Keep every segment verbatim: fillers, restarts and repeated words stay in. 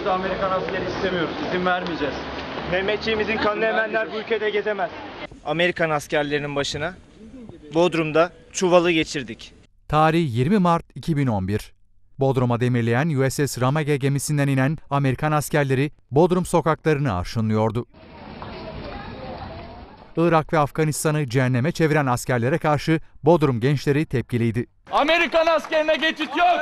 Ülkemizde Amerikan askeri istemiyoruz. İzin vermeyeceğiz. Mehmetçiğimizin kanını emenler bu ülkede gezemez. Amerikan askerlerinin başına Bodrum'da çuvalı geçirdik. Tarih yirmi Mart iki bin on bir. Bodrum'a demirleyen U S S Ramage gemisinden inen Amerikan askerleri Bodrum sokaklarını arşınlıyordu. Irak ve Afganistan'ı cehenneme çeviren askerlere karşı Bodrum gençleri tepkiliydi. Amerikan askerine geçit yok.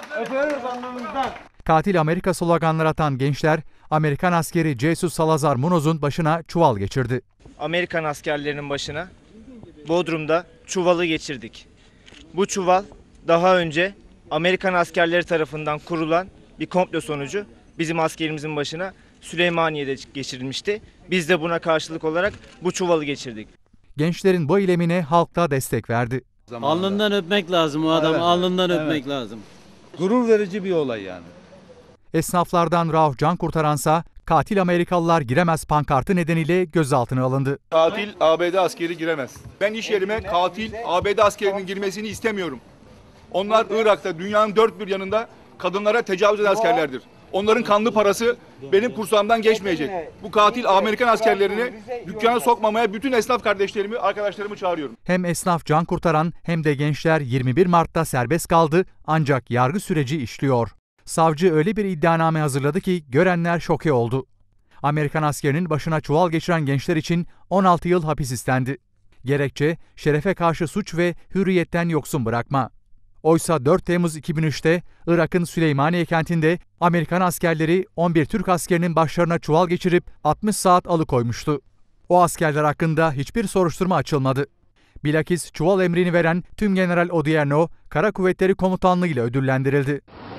Katil Amerika sloganları atan gençler, Amerikan askeri Jesus Salazar Munoz'un başına çuval geçirdi. Amerikan askerlerinin başına Bodrum'da çuvalı geçirdik. Bu çuval daha önce Amerikan askerleri tarafından kurulan bir komplo sonucu bizim askerimizin başına Süleymaniye'de geçirilmişti. Biz de buna karşılık olarak bu çuvalı geçirdik. Gençlerin bu eylemine halk da destek verdi. Alnından öpmek lazım o adamı, Evet. alnından Evet. öpmek lazım. Gurur verici bir olay yani. Esnaflardan Rauf Can Kurtaransa, katil Amerikalılar giremez pankartı nedeniyle gözaltına alındı. Katil A B D askeri giremez. Ben iş yerime katil A B D askerinin girmesini istemiyorum. Onlar Irak'ta dünyanın dört bir yanında kadınlara tecavüz eden askerlerdir. Onların kanlı parası benim kursağımdan geçmeyecek. Bu katil Amerikan askerlerini dükkana sokmamaya bütün esnaf kardeşlerimi, arkadaşlarımı çağırıyorum. Hem esnaf Can Kurtaran hem de gençler yirmi bir Mart'ta serbest kaldı ancak yargı süreci işliyor. Savcı öyle bir iddianame hazırladı ki görenler şoke oldu. Amerikan askerinin başına çuval geçiren gençler için on altı yıl hapis istendi. Gerekçe şerefe karşı suç ve hürriyetten yoksun bırakma. Oysa dört Temmuz iki bin üç'te Irak'ın Süleymaniye kentinde Amerikan askerleri on bir Türk askerinin başlarına çuval geçirip altmış saat alıkoymuştu. O askerler hakkında hiçbir soruşturma açılmadı. Bilakis çuval emrini veren Tümgeneral Odierno, Kara Kuvvetleri Komutanlığı ile ödüllendirildi.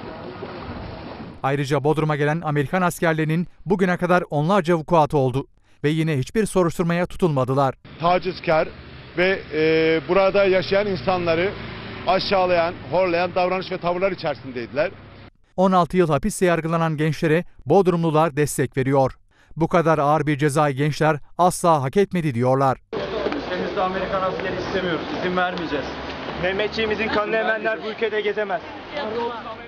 Ayrıca Bodrum'a gelen Amerikan askerlerinin bugüne kadar onlarca vukuatı oldu ve yine hiçbir soruşturmaya tutulmadılar. Tacizkar ve e, burada yaşayan insanları aşağılayan, horlayan davranış ve tavırlar içerisindeydiler. on altı yıl hapiste yargılanan gençlere Bodrumlular destek veriyor. Bu kadar ağır bir cezayı gençler asla hak etmedi diyorlar. Ülkemizde Amerikan askeri istemiyoruz. İzin vermeyeceğiz. Mehmetçiğimizin kanını emenler bu ülkede gezemez.